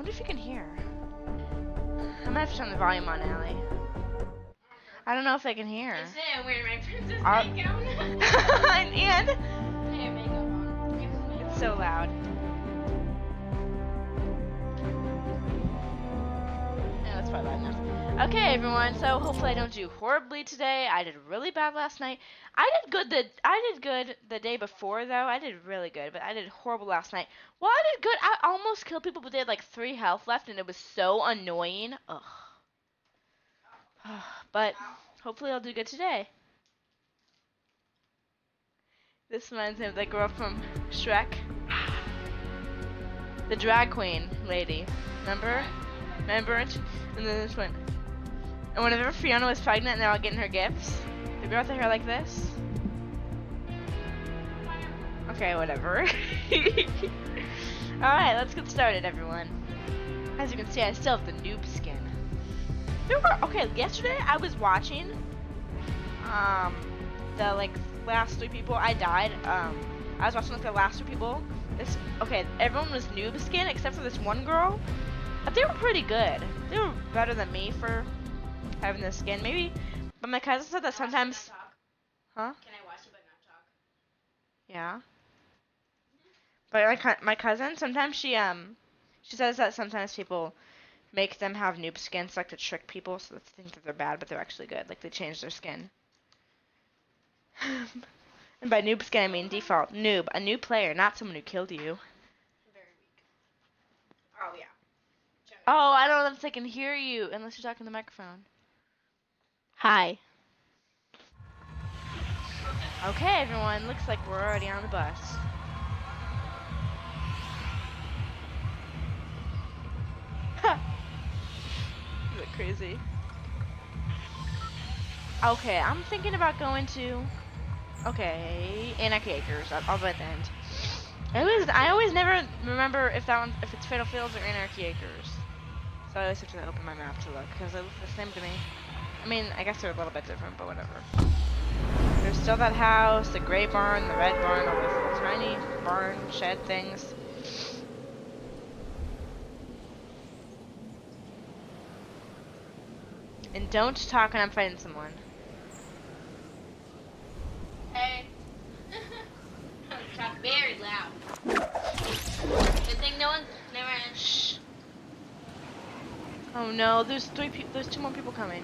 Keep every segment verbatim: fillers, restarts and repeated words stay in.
wonder if you can hear. I might have to turn the volume on, Allie. I don't know if they can hear. I say I'm wearing my princess Our makeup. and I have makeup on. it's so loud. No, that's probably loud enough. Okay, everyone. So hopefully I don't do horribly today. I did really bad last night. I did good the I did good the day before though. I did really good, but I did horrible last night. Well, I did good. I almost killed people, but they had like three health left, and it was so annoying. Ugh. But hopefully I'll do good today. This reminds me of the girl from Shrek. The drag queen lady. Remember? Remember it? And then this one. And whenever Fiona was pregnant and they're all getting her gifts, the girl with the hair like this. Okay, whatever. Alright, let's get started, everyone. As you can see, I still have the noob skin. There were, okay, yesterday I was watching um, the, like, last three people. I died. Um, I was watching, like, the last three people. This, okay, everyone was noob skin except for this one girl. But they were pretty good. They were better than me for having this skin, maybe. But my cousin said that sometimes. Huh? Can I watch it but not talk? Yeah. But my cou- my cousin sometimes she um she says that sometimes people make them have noob skins like to trick people so they think that they're bad but they're actually good. Like they change their skin. And by noob skin I mean default noob, a new player, not someone who killed you. Very weak. Oh yeah. Oh, I don't know if they can hear you unless you're talking to the microphone. Hi. Okay, everyone, looks like we're already on the bus. You look crazy. Okay, I'm thinking about going to. Okay, Anarchy Acres. I'll, I'll be at the end. I always, I always never remember if that one, if it's Fatal Fields or Anarchy Acres. So I always have to open my map to look because they look the same to me. I mean, I guess they're a little bit different, but whatever. There's still that house, the gray barn, the red barn, all those little tiny barn shed things. And don't talk when I'm fighting someone. Hey. Talk very loud. Good thing no one never. Shh. Oh no, there's three people. There's two more people coming.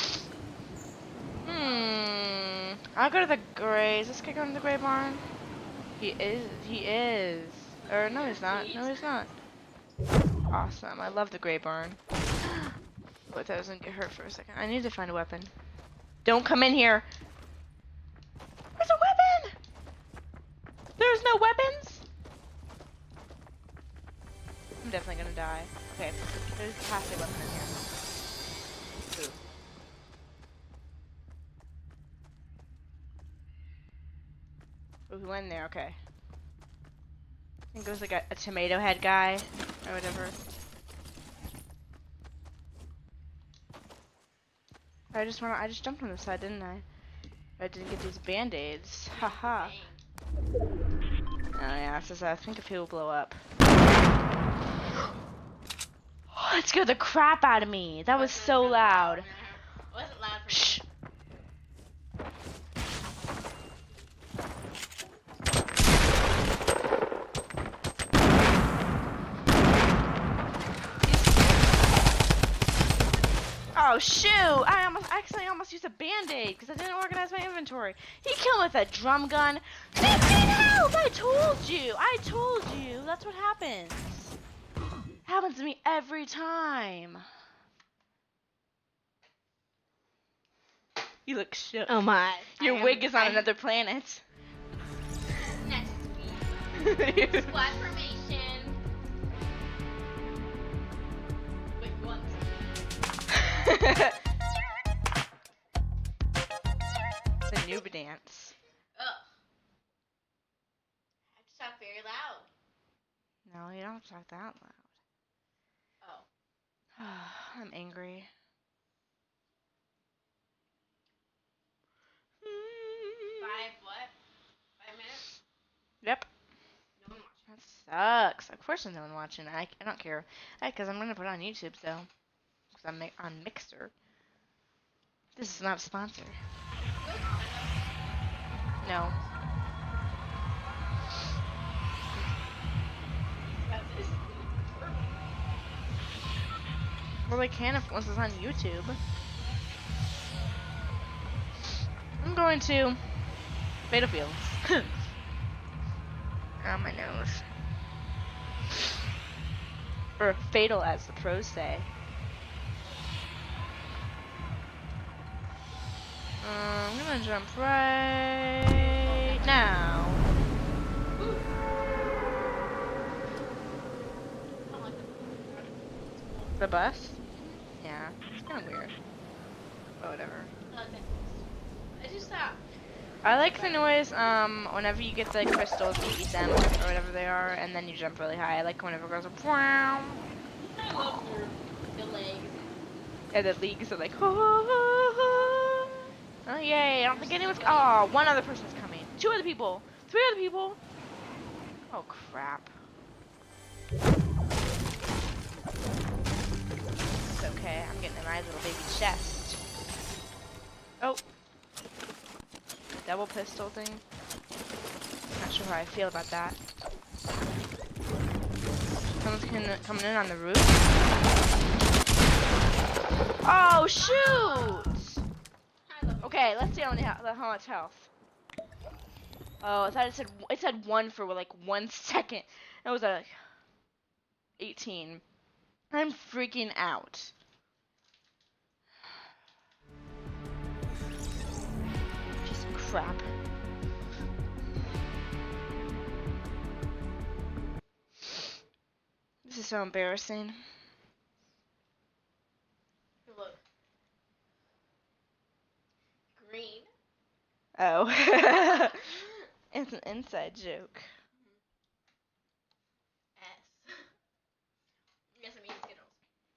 Hmm. I'll go to the gray. Is this guy going to the gray barn? He is. He is. Or no, he's not. No, he's not. Awesome. I love the gray barn. I thought I was gonna get hurt for a second. I need to find a weapon. Don't come in here. There's a weapon. There's no weapons. I'm definitely gonna die. Okay, there's has to be a weapon in here. Ooh. Ooh, who went in there? Okay. I think it was like a, a tomato head guy or whatever. I just wanna. I just jumped on the side, didn't I? I didn't get these band-aids. Haha. Oh yeah, it's just I think if he will blow up. That scared the crap out of me. That was so loud. It wasn't loud for Shh. Oh shoot! I almost actually almost used a band-aid because I didn't organize my inventory. He killed with a drum gun. fifteen health! I told you! I told you! That's what happens. Happens to me every time. You look shook. Oh my. Your wig is on another planet. Next week. Squad formation. Wait, what? The noob dance. Ugh. I have to talk very loud. No, you don't have to talk that loud. Oh. I'm angry. Five what? Five minutes? Yep. No one watching. That's sucks. Of course there's no one watching. I, I don't care. Because I'm going to put it on YouTube, so. Because I'm mi- on Mixer. This is not a sponsor. No. Well, they can if once it's on YouTube. I'm going to Fatal Fields. On my nose. Or fatal, as the pros say. Uh, I'm gonna jump right now. The bus? Yeah, it's kind of weird. But whatever. I just thought. I like the noise um whenever you get the crystals, you eat them or whatever they are, and then you jump really high. I like whenever it goes up. I love your, the legs. Yeah, the leagues are like. Oh, yay! I don't think anyone's. Oh, one other person's coming. Two other people. Three other people. Oh crap. It's okay. I'm getting a nice little baby chest. Oh. Double pistol thing. Not sure how I feel about that. Someone's coming in on the roof. Oh shoot! Okay, let's see how, many, how much health. Oh, I thought it said it said one for like one second. That was a eighteen. I'm freaking out. Just crap. This is so embarrassing. Look. Green. Oh. It's an inside joke. S. Yes, I mean Skittles.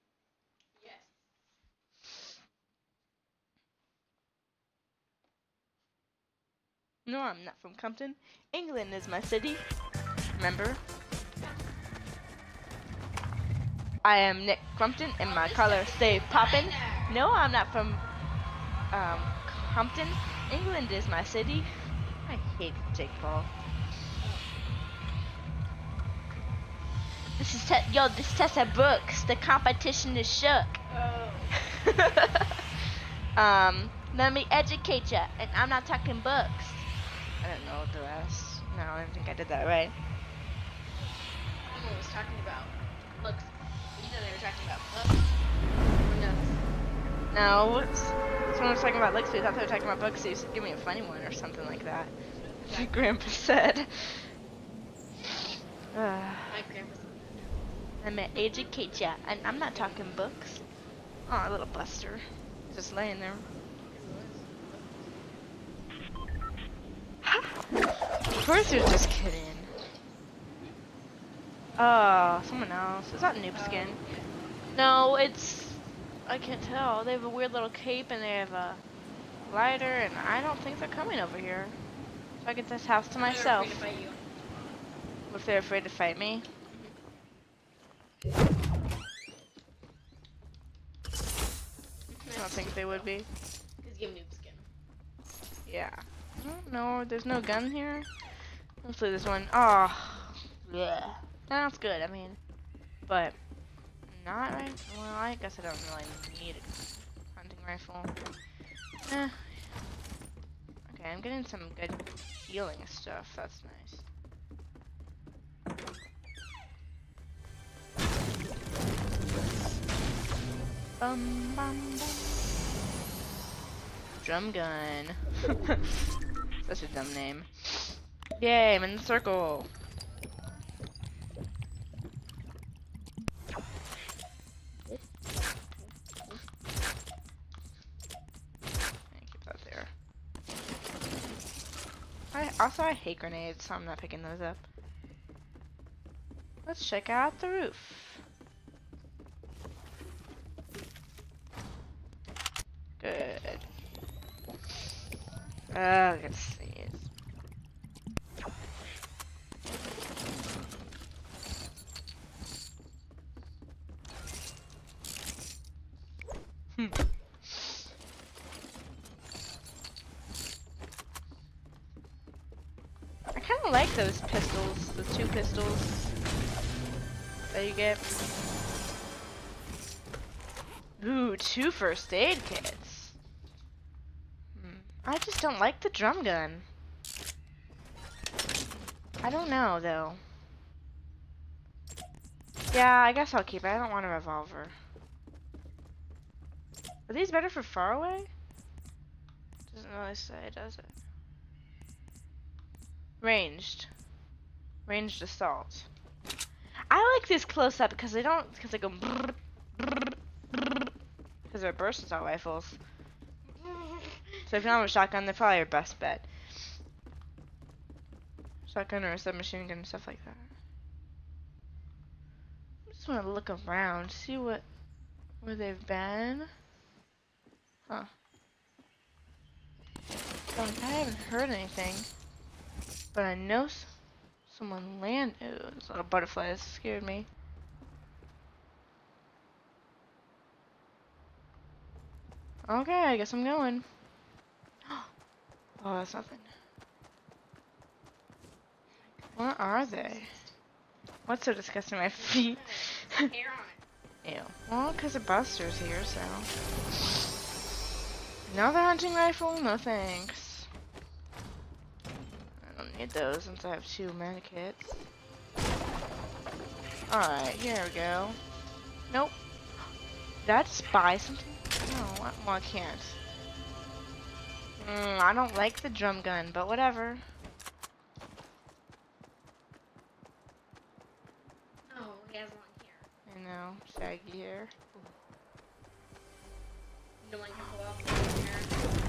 Yes. No, I'm not from Compton. England is my city. Remember? I am Nick Crumpton and my colors stay poppin'. No, I'm not from um, Compton. England is my city. I hate Jake Paul. This is te yo. This Tessa Brooks. The competition is shook. Oh. um, let me educate ya, and I'm not talking books. I don't know the rest. No, I don't think I did that right. Someone was talking about looks. You know they were talking about books. Or no. No, what's, someone was talking about looks. I thought they were talking about books. So you said, give me a funny one or something like that. My grandpa said. Uh, My grandpa said I'm gonna educate ya, and I'm not talking books. Oh, little Buster, just laying there. Of course, you're just kidding. Oh, someone else. Is that Noob Skin? No, it's. I can't tell. They have a weird little cape and they have a lighter, and I don't think they're coming over here. So I get this house to myself. They're afraid to fight you. What if they're afraid to fight me? I don't think they would be. Because you have noob skin. Yeah. I don't know. There's no gun here. Hopefully this one. Oh. Yeah. That's good. I mean, but not right. Well, I guess I don't really need a hunting rifle. Eh. Okay, I'm getting some good healing stuff. That's nice. Bum, bum, bum. Drum gun. Such a dumb name. Yay, I'm in the circle. Keep that there. I also I hate grenades, so I'm not picking those up. Let's check out the roof. Good. Uh, let's see. I kind of like those pistols, the two pistols that you get. Ooh, two first aid kits. Hmm. I just don't like the drum gun. I don't know, though. Yeah, I guess I'll keep it. I don't want a revolver. Are these better for far away? Doesn't really say, does it? Ranged. Ranged assault. I like this close up because they don't, because they go because they're burst assault rifles. So if you don't have a shotgun, they're probably your best bet. Shotgun or a submachine gun and stuff like that. I just want to look around, see what, where they've been. Huh. So I haven't heard anything, but I know s someone land. Ooh, this little butterfly that scared me. Okay, I guess I'm going. Oh, that's nothing. What are they? What's so disgusting? My feet. Hair on it. Ew. Well, because the Buster's here, so. Another hunting rifle? No thanks. I don't need those since I have two medikits. Alright, here we go. Nope. Did I just buy something? No, I, well, I can't. Mm, I don't like the drum gun, but whatever. Oh, he has one here. I know, shaggy hair. No one can pull off the hair.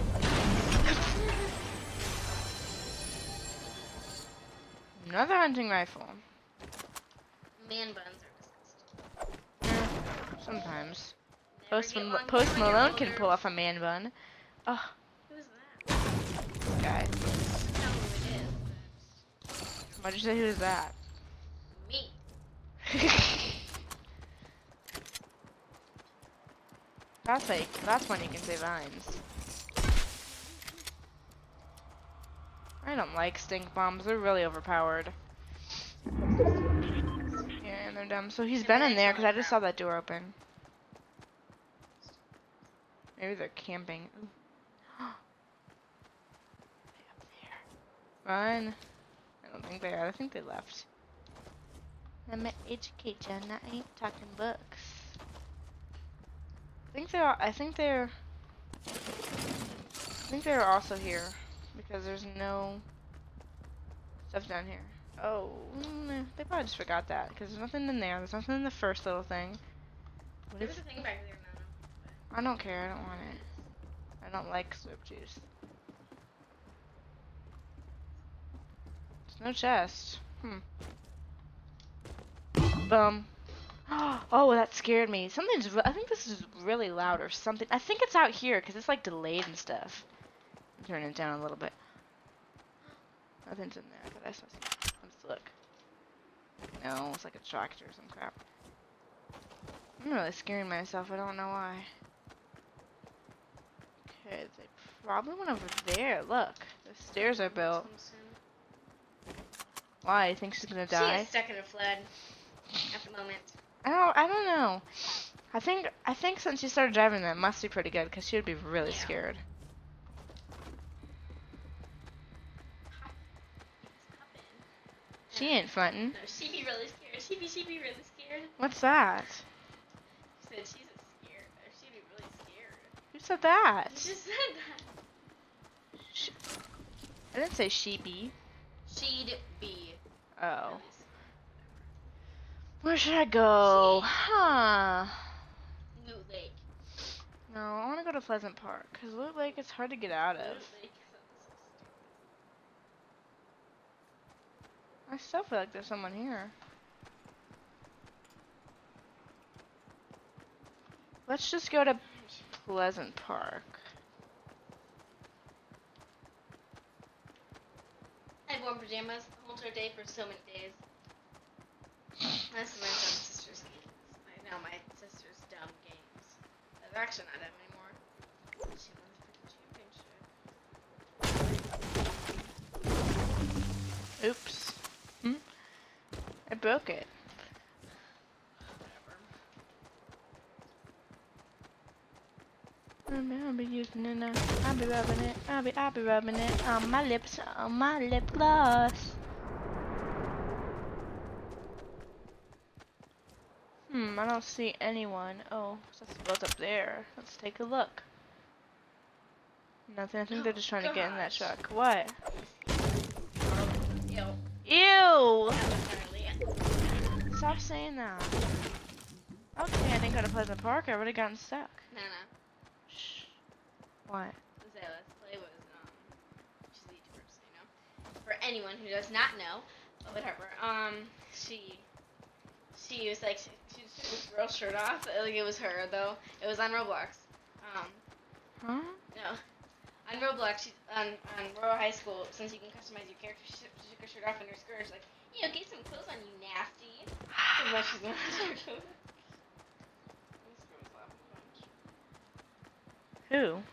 Another hunting rifle. Man buns are disgusting. Eh, sometimes. Never Post, get Mal one Post when you're Malone can older. pull off a man bun. Oh, Who's that? this guy. I don't know who it is. Why'd you say who's that? Me. That's like, that's when you can say vines. I don't like stink bombs. They're really overpowered. Yeah, and they're dumb. So he's been in there because I just saw that door open. Maybe they're camping. Ooh. Way up there. Run. I don't think they are. I think they left. I'm gonna educate you, and I ain't talking books. I think they're. I think they're. I think they're also here because there's no stuff down here. Oh, mm, they probably just forgot that because there's nothing in there. There's nothing in the first little thing. What There's is? a thing back there, Nana. I don't care. I don't want it. I don't like slurp juice. There's no chest. Hmm. Boom. Oh, that scared me. Something's. Re I think this is really loud or something. I think it's out here because it's like delayed and stuff. Turn it down a little bit. Nothing's in there. I thought I saw something. Let's look. No, it's like a tractor or some crap. I'm really scaring myself. I don't know why. Okay, they probably went over there. Look, the stairs are built. Why? You think she's gonna She die? is stuck in a flood at the moment. I don't. I don't know. I think. I think since she started driving, that must be pretty good because she would be really Yeah. scared. She ain't frontin'. No, she be really scared. She be, she be really scared. What's that? She said she's a scared. Or she be really scared. Who said that? You just said that. Sh I didn't say she be. She'd be. Oh. Really scared. Where should I go? Huh. Loot Lake. No, I want to go to Pleasant Park because Loot Lake is hard to get out of. Loot Lake. I still feel like there's someone here. Let's just go to Pleasant Park. I had worn pajamas the whole entire day for so many days. That's my dumb sister's games. I know my sister's dumb games. They're actually not that many broke it. Whatever. I'll be using it now. I'll be rubbing it. I'll be, I'll be rubbing it on my lips, on my lip gloss. Hmm, I don't see anyone. Oh, that's what's up there. Let's take a look. Nothing. I think they're Oh, just trying to get in that gosh. truck. What? Ew. Ew! Not Stop saying that. Okay, I didn't go to Pleasant Park. I would have gotten stuck. No, no. Shh. What? Let's say Let's Play was, um, she's a YouTuber, so you know. For anyone who does not know, or whatever, um, she, she was like, she, she took this girl's shirt off. Like, it was her, though. It was on Roblox. Um, Huh? no. On Roblox, she, on, on Royal High School, since you can customize your character, she, took- she took her shirt off and her skirt. She's like, ew, get some clothes on, you nasty. So much she's going to her clothes. This girl was laughing a bunch. Who? I don't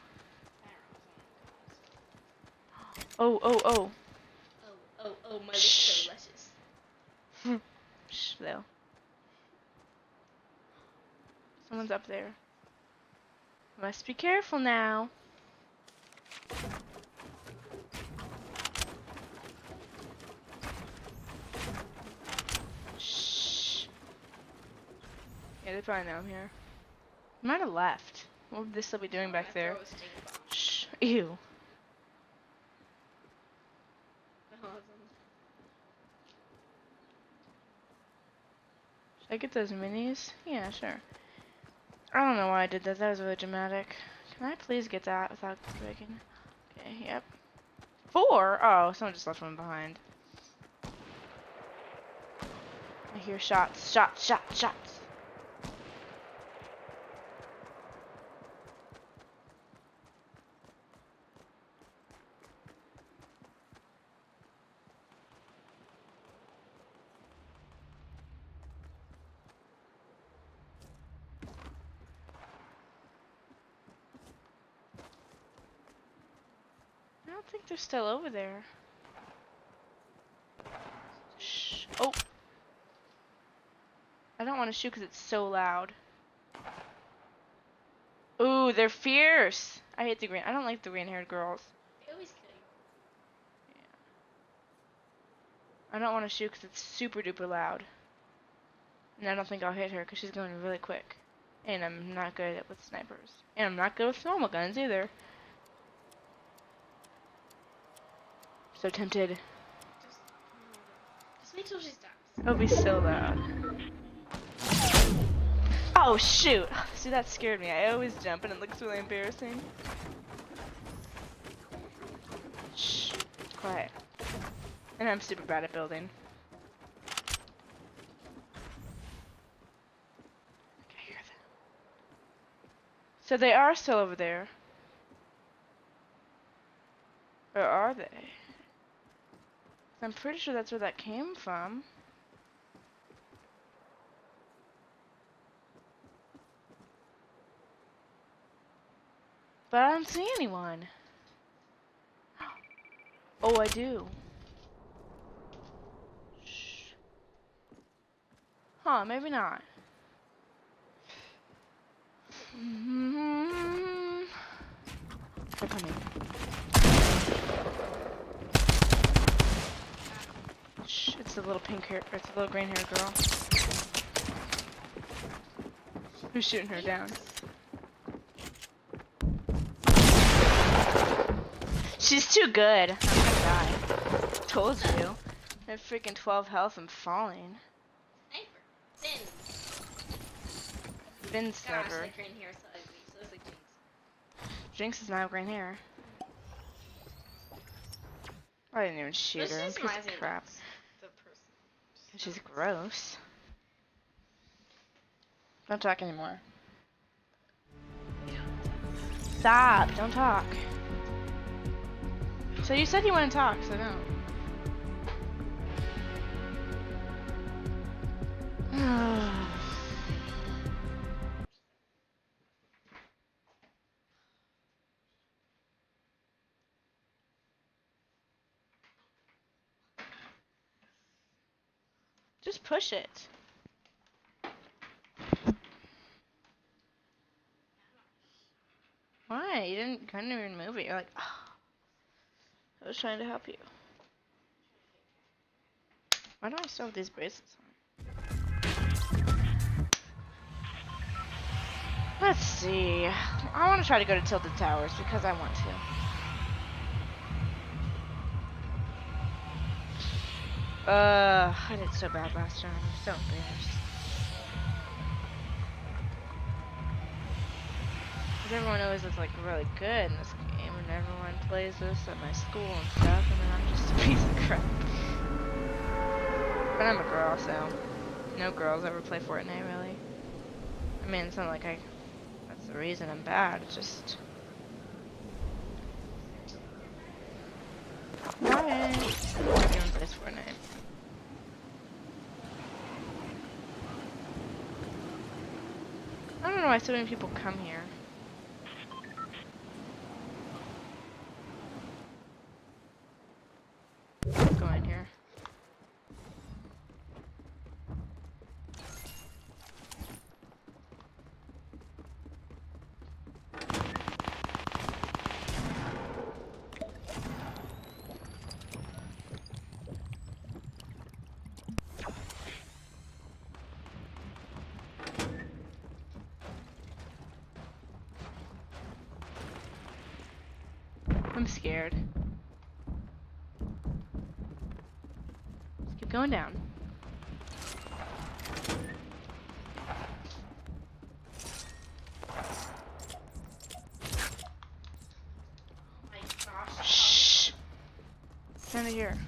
know, Oh, oh, oh. someone Oh, oh, oh, my lips Shh. so luscious. Shh, though. Someone's up there. Must be careful now. Shh. Yeah, they probably know I'm here. I might have left. What would this still be doing back I there? throw a stink bomb. Shh. Ew. Oh, it's Should I get those minis? Yeah, sure. I don't know why I did that. That was really dramatic. Can I please get that without breaking? Okay, yep. Four? Oh, someone just left one behind. I hear shots. Shots, shots, shots. I don't think they're still over there. Shh. Oh. I don't want to shoot because it's so loud. Ooh, they're fierce. I hate the green. I don't like the green-haired girls. They always kill you. I don't want to shoot because it's super duper loud. And I don't think I'll hit her because she's going really quick. And I'm not good at with snipers. And I'm not good with normal guns either. So tempted. Just, just make sure she stops. It'll be so loud. Oh shoot! See, that scared me. I always jump and it looks really embarrassing. Shh. Quiet. And I'm super bad at building. I hear them. So they are still over there. Or are they? I'm pretty sure that's where that came from. But I don't see anyone. Oh, I do. Shh. Huh, maybe not. Mm-hmm. They're coming. Shh, it's the little pink hair, it's the little green hair girl. Who's shooting her down? She's too good. I'm gonna die. Told you. I have freaking twelve health. I'm falling. Sniper. Sin. Finn Gosh, sniper. that green hair is so ugly. So it's like Jinx. Jinx is now green hair. I didn't even shoot her. I'm a This just piece reminds me of of crap. the person. She's gross. Don't talk anymore. Stop. Don't talk. So you said you want to talk, so don't. just push it. Why? You didn't couldn't even move it. You're like, oh. I was trying to help you. Why do I still have these bracelets on? Let's see. I want to try to go to Tilted Towers because I want to. Uh, I did so bad last time. I'm so embarrassed. Because everyone always looks like really good in this game, and everyone plays this at my school and stuff, and then I'm just a piece of crap. But I'm a girl, so no girls ever play Fortnite, really. I mean, it's not like I, that's the reason I'm bad, it's just... Why? Everyone plays Fortnite. I don't know why so many people come here. Go in here. I'm scared. Let's keep going down. Oh my gosh. Shh. Stand here.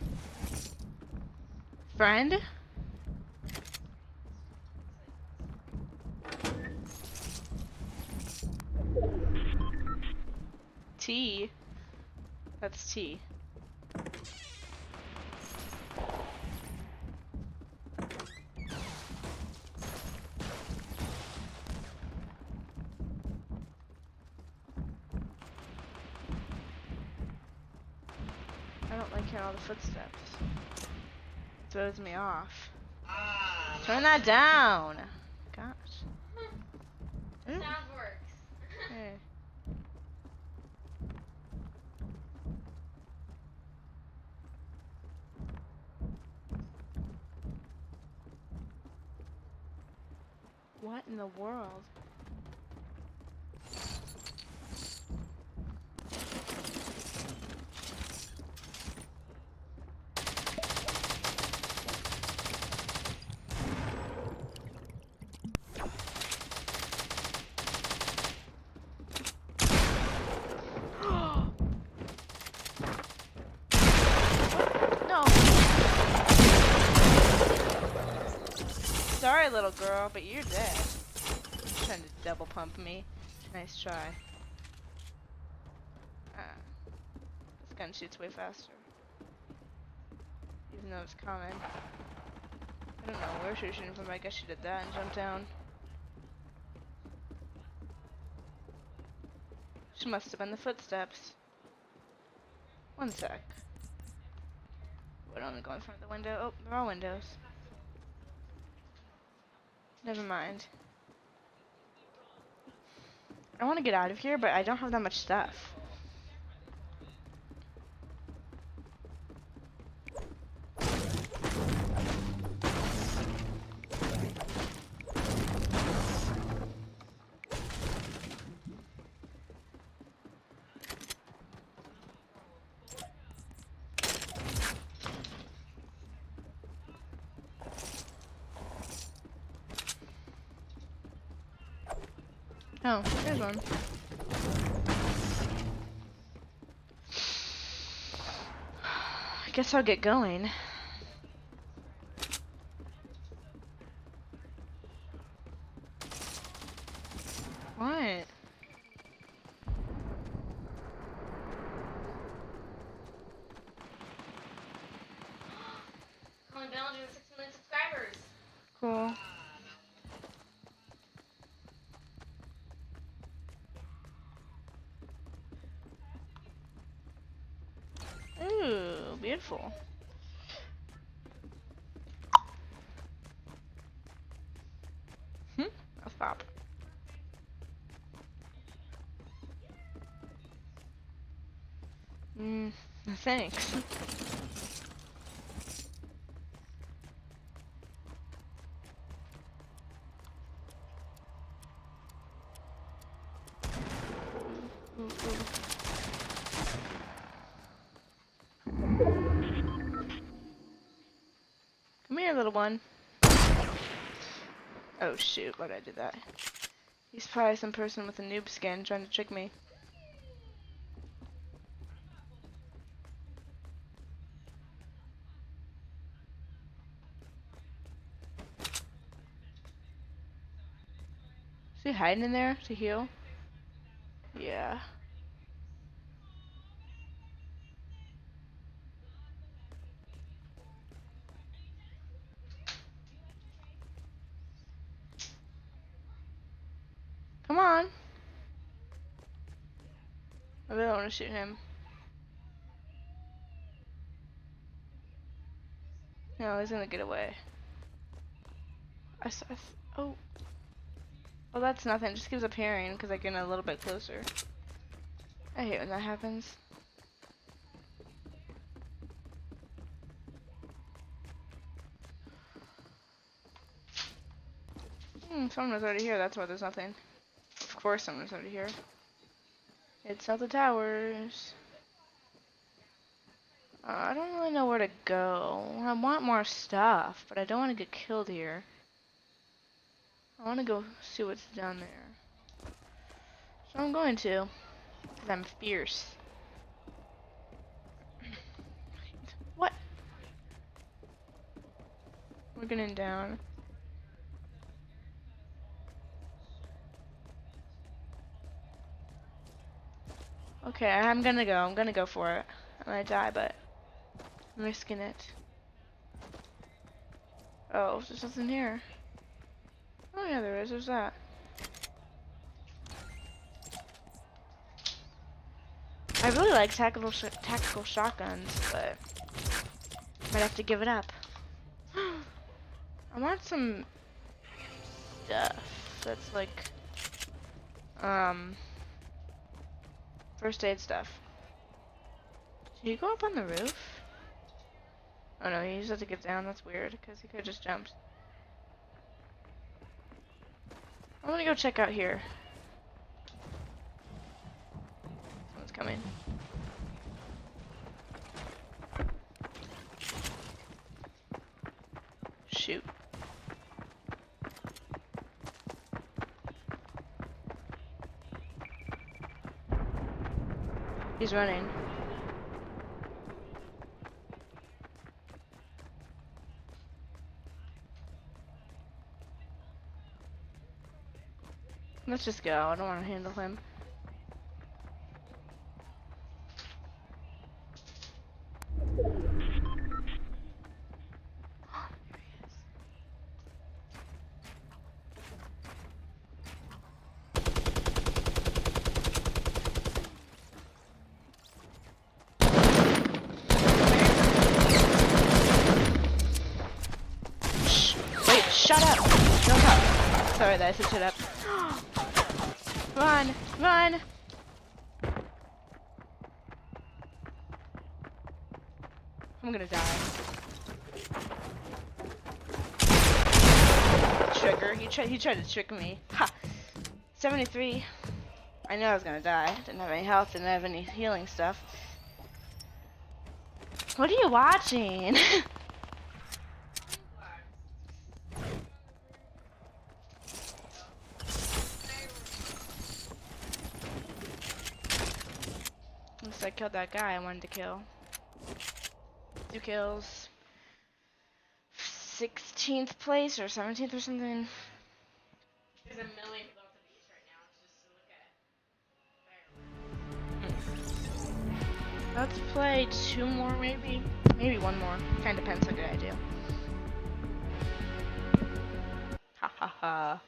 Friend? T. That's T. I don't like hearing all the footsteps. It throws me off. Turn that down. Gosh. Sound works. Hey. What in the world? No. Sorry, little girl, but you're dead. You're trying to double pump me. Nice try. Ah. This gun shoots way faster. Even though it's coming. I don't know where she was shooting from, I guess she did that and jumped down. She must have been the footsteps. One sec. Would only go in front of the window. Oh, there are windows. Never mind. I want to get out of here, but I don't have that much stuff. Oh, there's one. I guess I'll get going. What? Colin Bellinger with six million subscribers. Cool. Ooh, beautiful. Bop. Mm, thanks. Ooh, ooh. Come here, little one. Oh shoot, why'd I do that? He's probably some person with a noob skin trying to trick me. Is he hiding in there to heal? Yeah. Come on. I really want to shoot him. No, he's gonna get away. I saw. Oh. Oh, that's nothing. It just keeps appearing because I get a little bit closer. I hate when that happens. Hmm, someone was already here. That's why there's nothing. Of course, someone's already here. It's not the towers. Uh, I don't really know where to go. I want more stuff, but I don't want to get killed here. I want to go see what's down there. So I'm going to. Because I'm fierce. What? We're getting down. Okay, I'm gonna go. I'm gonna go for it. I might die, but I'm risking it. Oh, there's nothing here. Oh yeah, there is. There's that. I really like tactical sh tactical shotguns, but might have to give it up. I want some stuff that's like um first aid stuff. Did he go up on the roof? Oh no, he just had to get down. That's weird because he could have just jumped. I'm gonna go check out here. Someone's coming. Shoot. He's running. Let's just go. I don't want to handle him. Shh. Wait, shut up. Shut up. Sorry that I said shut up. Run! Run! I'm gonna die. Trigger. He tried. He tried to trick me. Ha! seventy-three. I knew I was gonna die. Didn't have any health. Didn't have any healing stuff. What are you watching? I killed that guy I wanted to kill. Two kills. sixteenth place or seventeenth or something. There's a million people at the beach right now just to look at fireworks. Let's play two more maybe. Maybe one more. Kinda depends how good I do. Ha ha ha.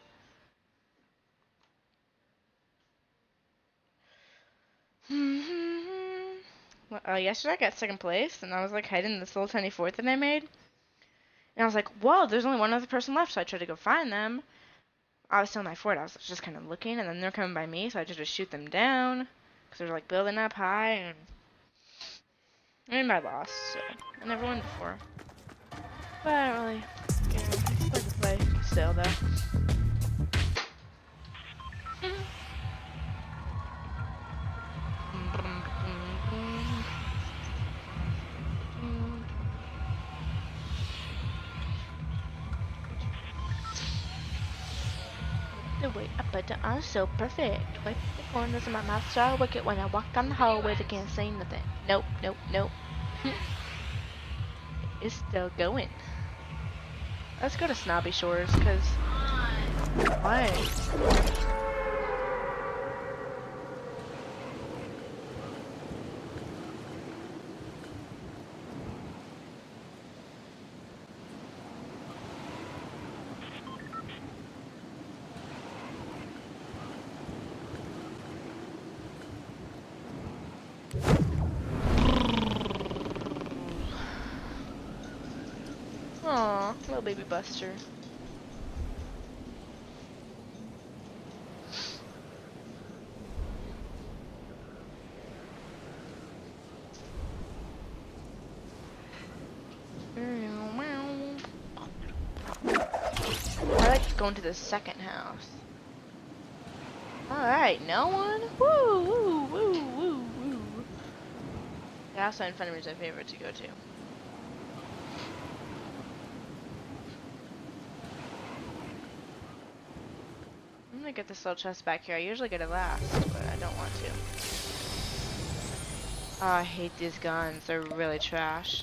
Well, uh, yesterday I got second place, and I was like hiding in this little tiny fort that I made. And I was like, whoa, there's only one other person left, so I tried to go find them. I was still in my fort. I was just kind of looking, and then they're coming by me, so I just just shoot them down because they're like building up high, and and I lost. So I never won before, but I don't really care. It's fun to play still, though. The way I put it on so perfect. Wipe the corners of my mouth so wicked when I walk down the hallway. They can't say nothing. Nope, nope, nope. It's still going. Let's go to Snobby Shores, cause what? Aw, little baby Buster. I like going to the second house. Alright, no one? Woo, woo, woo, woo, woo. The house in front of me is my favorite to go to. I'm gonna get this little chest back here. I usually get it last, but I don't want to. Oh, I hate these guns. They're really trash.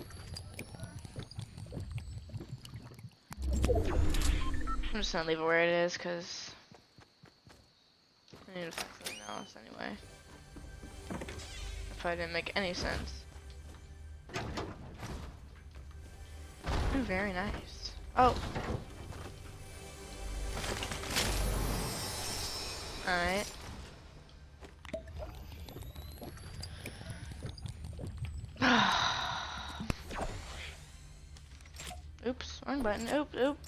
I'm just gonna leave it where it is, because I need to find something else anyway. That probably didn't make any sense. Ooh, very nice. Oh! Alright. Oops, wrong button. Oop, oop.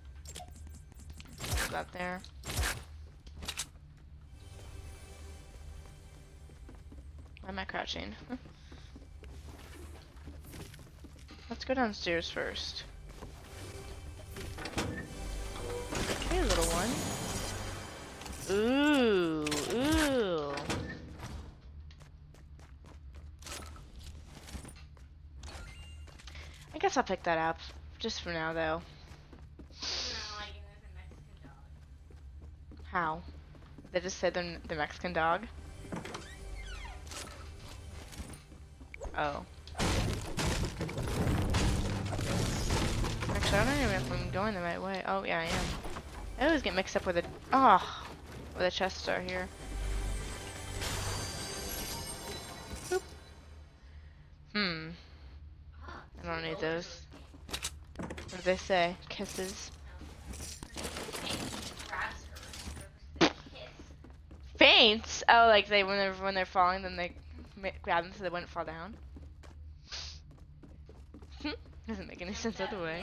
Put that there. Why am I crouching? Let's go downstairs first. Hey, little one. Ooh, ooh. I guess I'll pick that up, just for now, though. How? They just said they're the Mexican dog? Oh. Actually, I don't even know if I'm going the right way. Oh, yeah, I am. I always get mixed up with a... Oh! With a chest star here. Boop. Hmm. I don't need those. What do they say? Kisses? Faints? Oh, like they when they're when they're falling, then they grab them so they wouldn't fall down. Doesn't make any sense other way.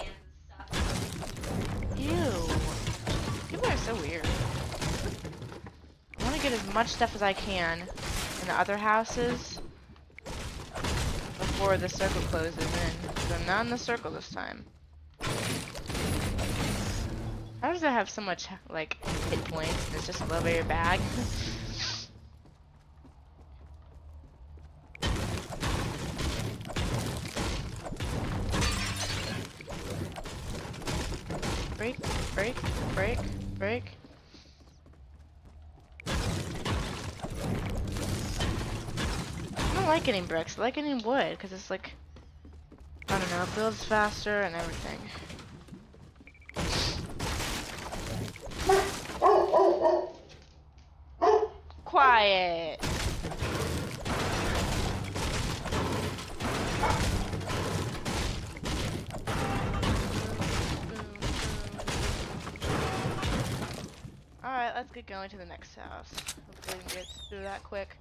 Ew. People are so weird. I want to get as much stuff as I can in the other houses before the circle closes in. Because I'm not in the circle this time. How does it have so much, like, hit points and it's just a little bit of your bag? Break, break, break, break. I don't like getting bricks, I like getting wood, because it's like, I don't know, it builds faster and everything. Quiet. Alright, let's get going to the next house. Hopefully we can get through that quick.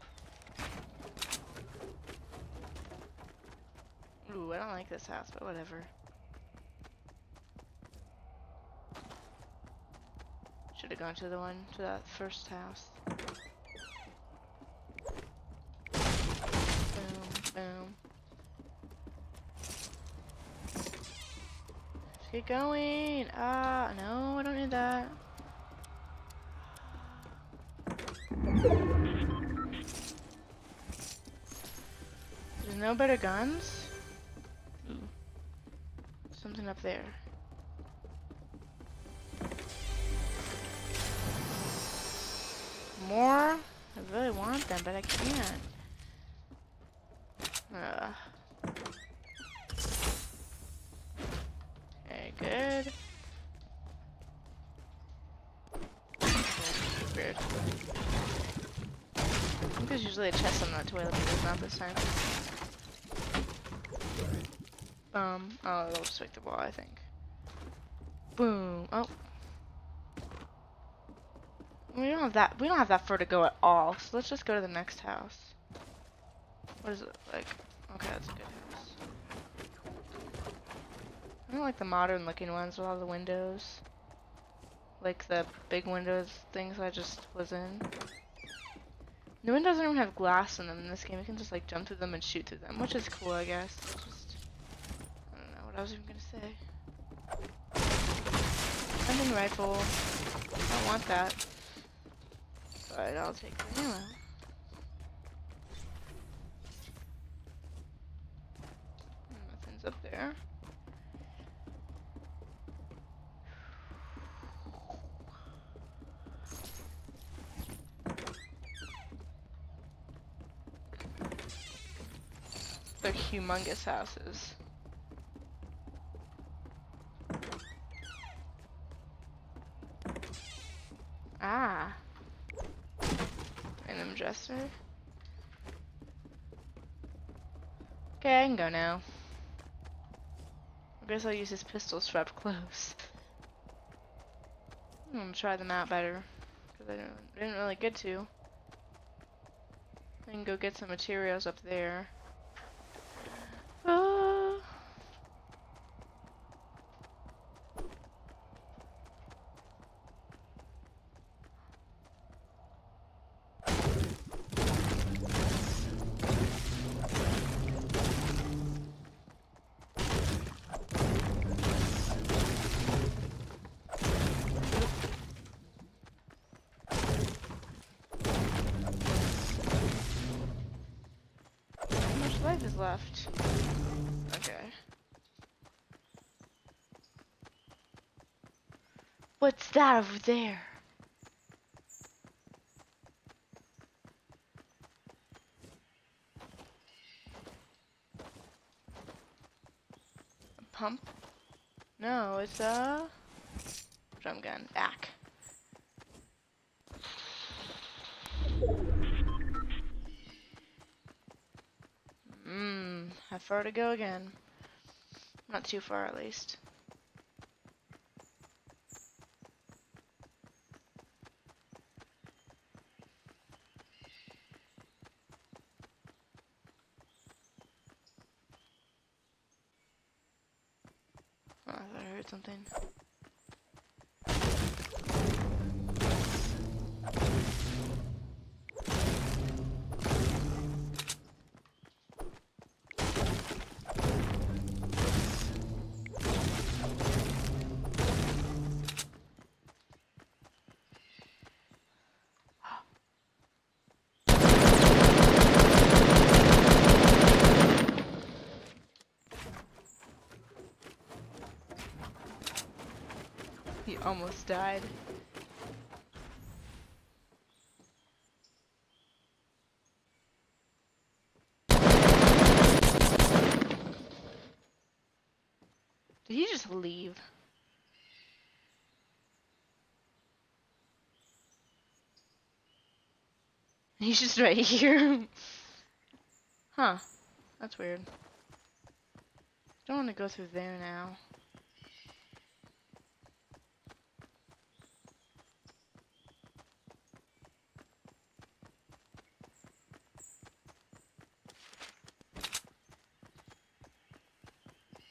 Ooh, I don't like this house, but whatever. Should have gone to the one to that first house. Boom, boom. Let's get going. Ah, no, I don't need that. There's no better guns? Ooh. Something up there. More? I really want them, but I can't. Ugh. Okay, good. Okay, weird. I think there's usually a chest on that toilet, but there's not this time. Um, oh, they'll just make the wall, I think. Boom. Oh. We don't have that. We don't have that far to go at all. So let's just go to the next house. What is it like? Okay, that's a good house. I don't like the modern-looking ones with all the windows, like the big windows things I just was in. The windows don't even have glass in them in this game. You can just like jump through them and shoot through them, which is cool, I guess. It's just, I don't know what I was even gonna say. Hunting rifle. I don't want that. But I'll take the ammo. Nothing's up there. They're humongous houses. Ah. Random dresser. Okay, I can go now. I guess I'll use his pistols for up close. I'm gonna try them out better, because I didn't, didn't really get to. I can go get some materials up there. Ah. Life is left. Okay. What's that over there? A pump? No, it's a drum gun. Back. Mmm, how far to go again? Not too far, at least. Oh, I thought I heard something. He almost died. Did he just leave? He's just right here. Huh. That's weird. Don't want to go through there now.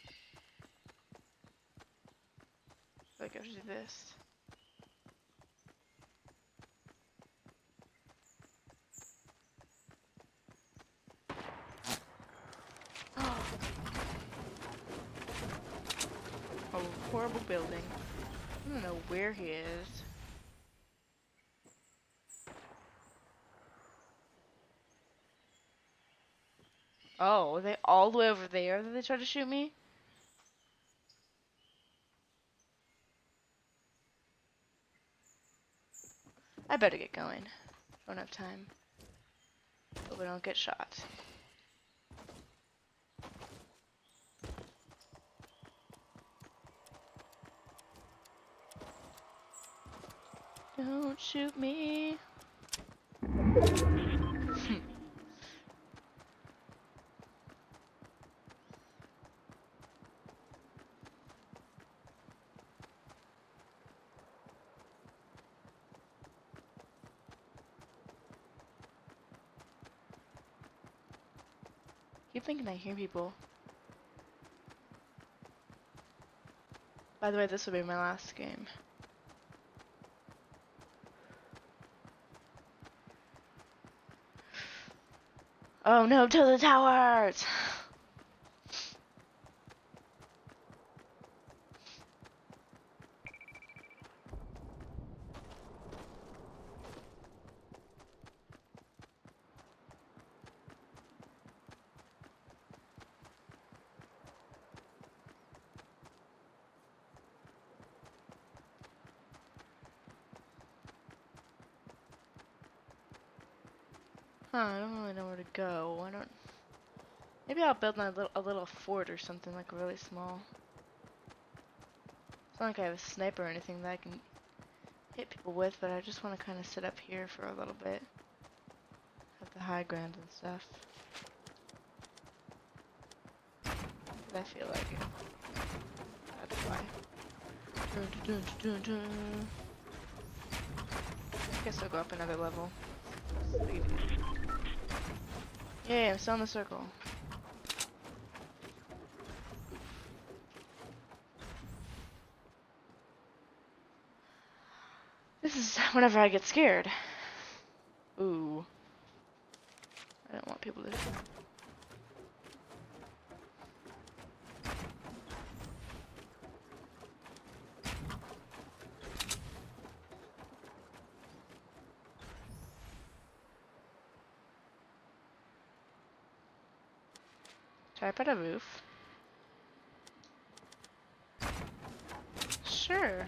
I gotta do this. horrible building. I don't know where he is. Oh, are they all the way over there that they tried to shoot me? I better get going. Don't have time. Hope I don't get shot. Don't shoot me. Keep thinking I hear people. By the way, this will be my last game. Oh no, to the towers! Huh, I don't really know where to go. I don't. Maybe I'll build my little a little fort or something, like really small. It's not like I have a sniper or anything that I can hit people with, but I just want to kind of sit up here for a little bit. Have the high ground and stuff. I feel like it. That's why. Dun, dun, dun, dun, dun. I guess I'll go up another level. Sweet. Yay, I'm still in the circle. This is whenever I get scared. Ooh. I don't want people to... Should I put a roof? Sure.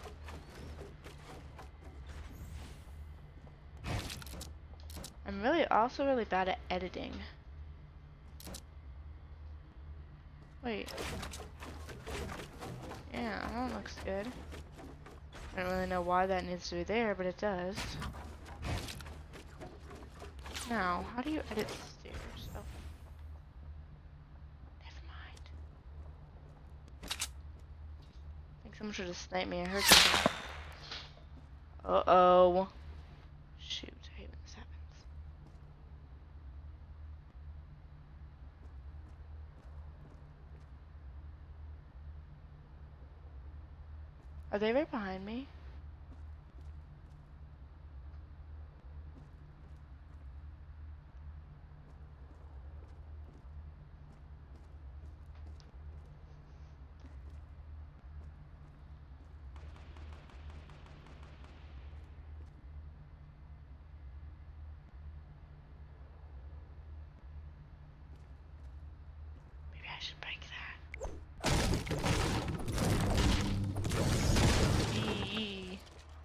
I'm really also really bad at editing. Wait. Yeah, that one looks good. I don't really know why that needs to be there, but it does. Now, how do you edit stairs? Oh. Never mind. I think someone should have sniped me. I heard something. Uh-oh. Shoot, I hate when this happens. Are they right behind me? Maybe I should break that. Eee.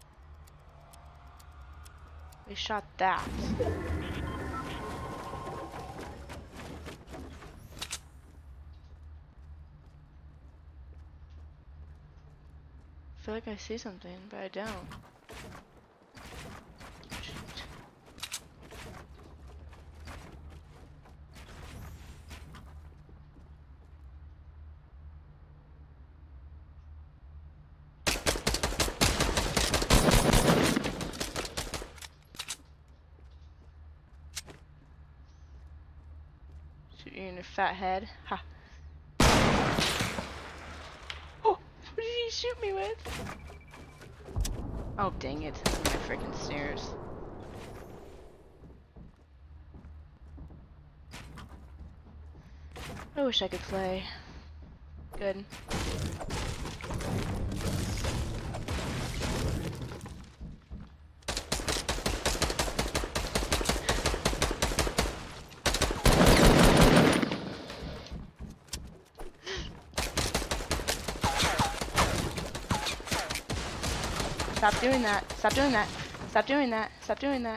We shot that. I feel like I see something, but I don't. Shoot. Shoot you in your fat head. Ha. Oh, what did he shoot me with? Oh, dang it. My freaking stairs. I wish I could play. Good. Stop doing that. Stop doing that. Stop doing that. Stop doing that.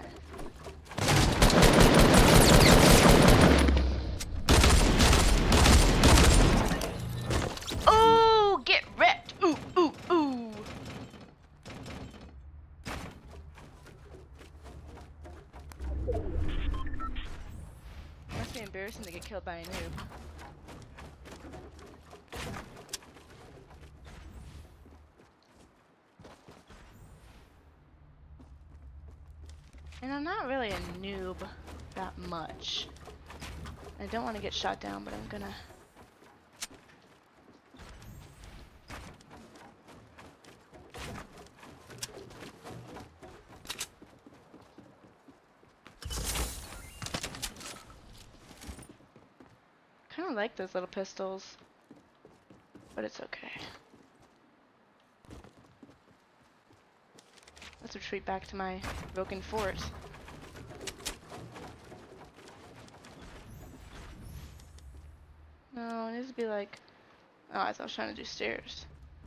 Oh, get wrecked. Ooh, ooh, ooh. Must be embarrassing to get killed by a noob. And I'm not really a noob that much. I don't want to get shot down, but I'm gonna... Kinda like those little pistols, but it's okay. Let's retreat back to my broken fort. No, it needs to be like... Oh, I thought I was trying to do stairs.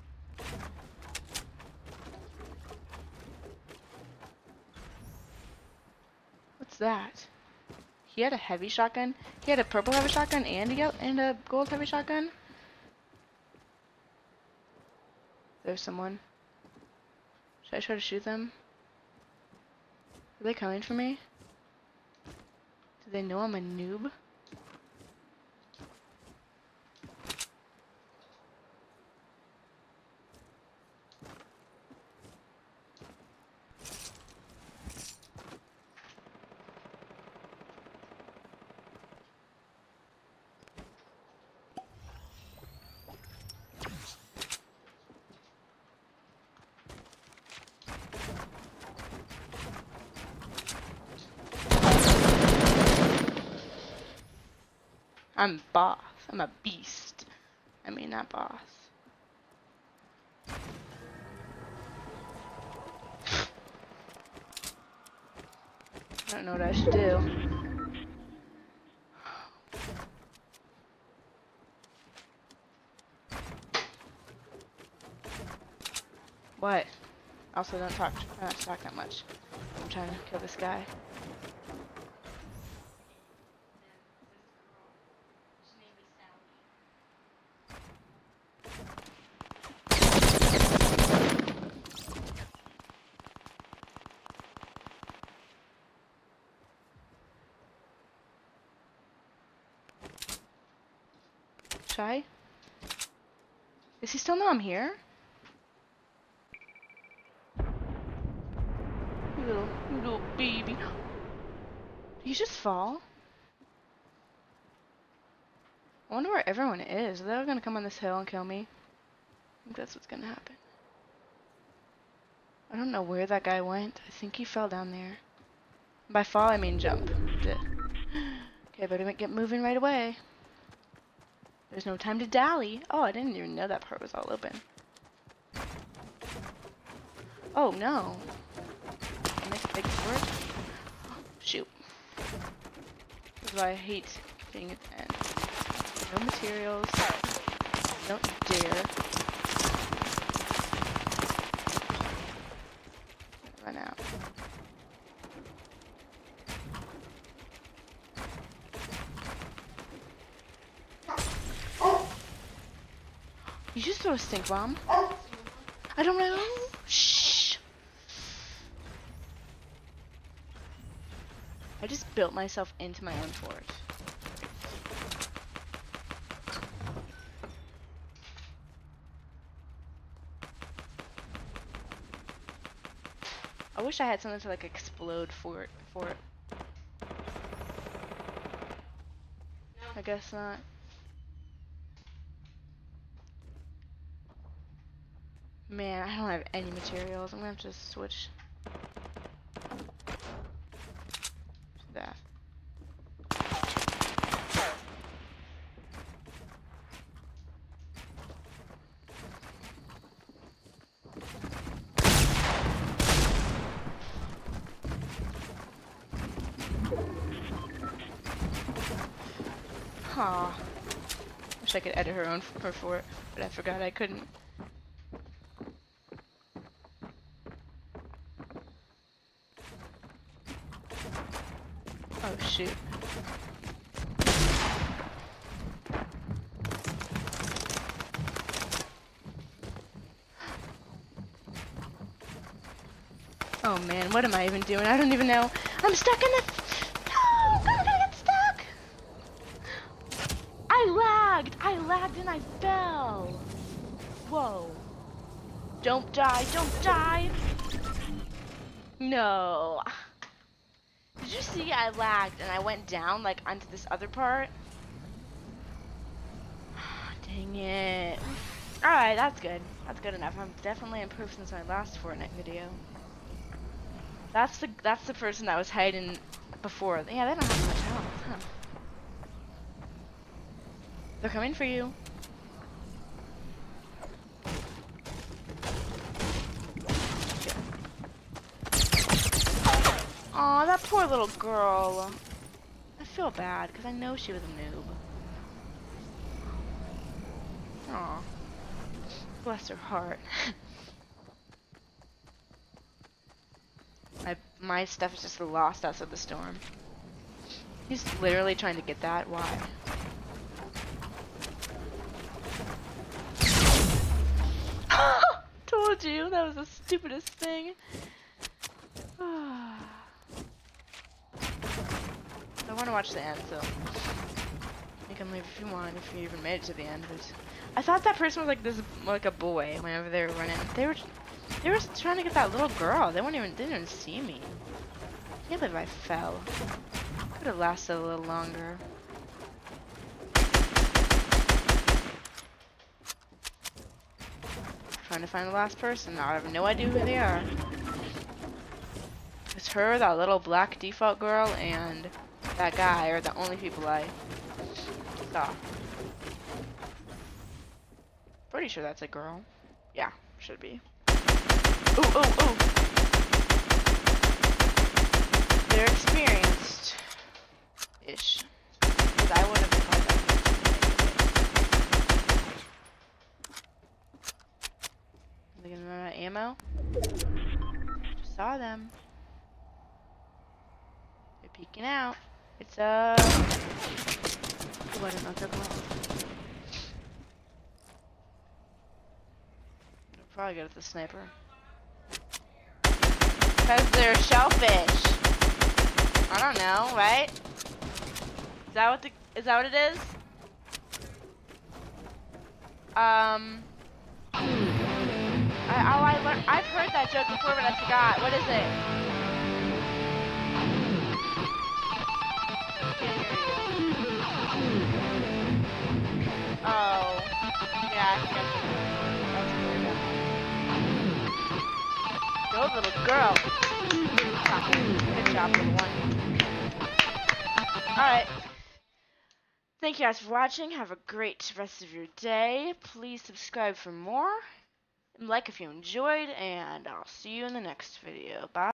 What's that? He had a heavy shotgun? He had a purple heavy shotgun and a, yellow, and a gold heavy shotgun? There's someone. Should I try to shoot them? Are they coming for me? Do they know I'm a noob? I'm boss. I'm a beast. I mean, not boss. I don't know what I should do. What? Also, don't talk. Try not to talk that much. I'm trying to kill this guy. Shy? Does he still know I'm here? You little, you little baby. Did he just fall? I wonder where everyone is. Are they all gonna come on this hill and kill me? I think that's what's gonna happen. I don't know where that guy went. I think he fell down there. By fall, I mean jump. Did. Okay, better get moving right away. There's no time to dally. Oh, I didn't even know that part was all open. Oh, no. I missed a big sword. Shoot. This is why I hate being at the end. No materials. Don't dare. Run out. You just throw a stink bomb. I don't know. Shh. I just built myself into my own fort. I wish I had something to like explode fort fort. I guess not. Man, I don't have any materials. I'm gonna have to switch to that. Aw. Wish I could edit her own her fort, but I forgot I couldn't. Oh shoot. Oh man, what am I even doing? I don't even know. I'm stuck in the... No! I'm gonna get stuck! I lagged! I lagged and I fell! Whoa. Don't die, don't die! No. Did you see I lagged and I went down like onto this other part? Dang it. Alright, that's good. That's good enough. I'm definitely improved since my last Fortnite video. That's the that's the person that was hiding before. Yeah, they don't have much health, huh? They're coming for you. Aw, that poor little girl. I feel bad because I know she was a noob. Aw. Bless her heart. my, my stuff is just lost outside the storm. He's literally trying to get that. Why? Told you, that was the stupidest thing. I want to watch the end, so you can leave if you want, if you even made it to the end. But I thought that person was like this, like a boy. Whenever they were running, they were, they were trying to get that little girl. They weren't even, they didn't even see me. I can't believe I fell. Could have lasted a little longer. Trying to find the last person. I have no idea who they are. It's her, that little black default girl, and that guy are the only people I saw. Pretty sure that's a girl. Yeah, should be. Ooh, ooh, ooh. They're experienced-ish. Because I wouldn't have called them. Are they gonna run out of ammo? Just saw them. They're peeking out. It's a... Oh, I don't know what they're called. I'll probably get at the sniper. Because they're shellfish. I don't know, right? Is that what the... Is that what it is? Um... I, oh, I learned, I've heard that joke before, but I forgot. What is it? Oh, yeah, I think I've heard that. Go, little girl. Good job, little one. Alright. Thank you guys for watching. Have a great rest of your day. Please subscribe for more. Like if you enjoyed, and I'll see you in the next video. Bye.